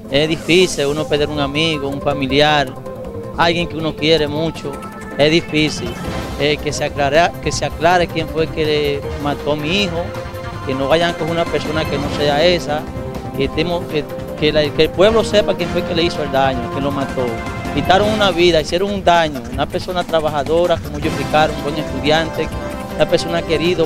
Es difícil uno perder un amigo, un familiar, alguien que uno quiere mucho. Es difícil que se aclare quién fue que le mató a mi hijo, que no vayan con una persona que no sea esa, que el pueblo sepa quién fue que le hizo el daño, que lo mató. Quitaron una vida, hicieron un daño, una persona trabajadora, como ellos explicaron, un buen estudiante, una persona querida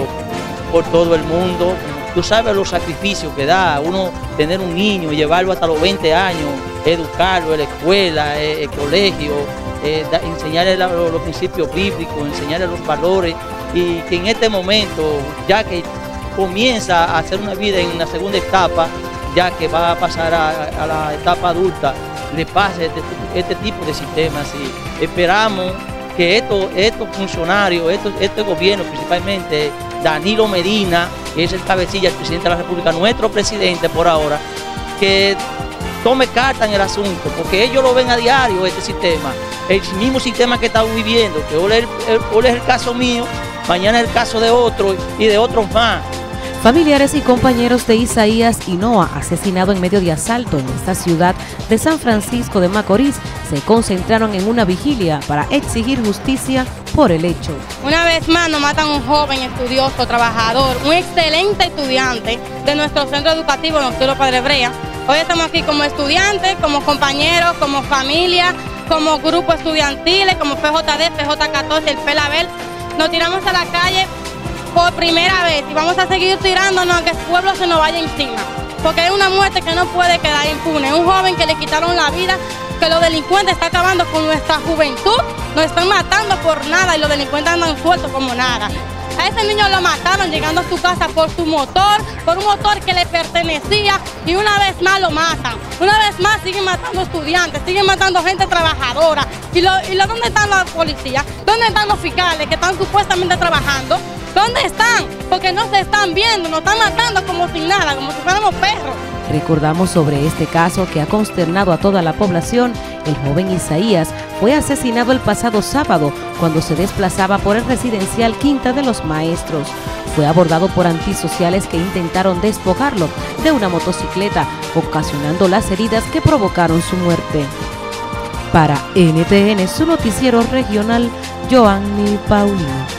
por todo el mundo. Tú sabes los sacrificios que da uno tener un niño, llevarlo hasta los 20 años, educarlo en la escuela, el colegio, enseñarle los principios bíblicos, enseñarle los valores, y que en este momento, ya que comienza a hacer una vida en la segunda etapa, ya que va a pasar a la etapa adulta, le pase este tipo de sistemas. Y esperamos que estos funcionarios, este gobierno, principalmente Danilo Medina, que es el cabecilla, el presidente de la República, nuestro presidente por ahora, que tome carta en el asunto, porque ellos lo ven a diario, este sistema, el mismo sistema que estamos viviendo, que hoy es el caso mío, mañana es el caso de otro y de otros más. Familiares y compañeros de Isaías Hinoa, asesinado en medio de asalto en esta ciudad de San Francisco de Macorís, se concentraron en una vigilia para exigir justicia por el hecho. Una vez más nos matan a un joven estudioso, trabajador, un excelente estudiante de nuestro centro educativo, Nocturno Padre Brea. Hoy estamos aquí como estudiantes, como compañeros, como familia, como grupo estudiantiles, como PJD, PJ14, el PELABEL. Nos tiramos a la calle por primera vez y vamos a seguir tirándonos aunque el pueblo se nos vaya encima, porque es una muerte que no puede quedar impune. Un joven que le quitaron la vida, que los delincuentes están acabando con nuestra juventud, nos están matando por nada y los delincuentes andan sueltos como nada. A ese niño lo mataron llegando a su casa por su motor, por un motor que le pertenecía, y una vez más lo matan. Una vez más siguen matando estudiantes, siguen matando gente trabajadora. ¿Dónde están las policías? ¿Dónde están los fiscales que están supuestamente trabajando? ¿Dónde están? Porque no se están viendo, nos están matando como sin nada, como si fuéramos perros. Recordamos sobre este caso que ha consternado a toda la población. El joven Isaías fue asesinado el pasado sábado cuando se desplazaba por el residencial Quinta de los Maestros. Fue abordado por antisociales que intentaron despojarlo de una motocicleta, ocasionando las heridas que provocaron su muerte. Para NTN, su noticiero regional, Joanny Paulino.